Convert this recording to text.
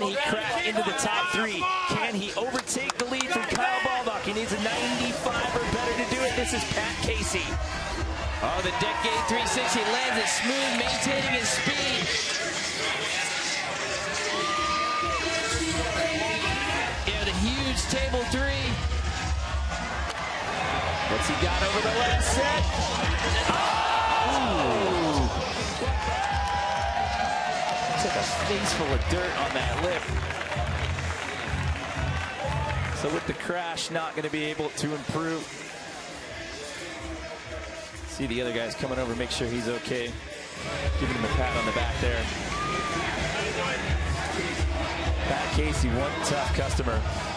Can he crack into the top 3? Can he overtake the lead from Kyle Baldock? He needs a 95 or better to do it. This is Pat Casey. Oh, the Decade 360 lands it smooth, maintaining his speed. Yeah, the huge table 3. What's he got over the last set? Oh! Took a face full of dirt on that lip. So with the crash, not going to be able to improve. See the other guys coming over, make sure he's okay. Giving him a pat on the back there. Pat Casey, one tough customer.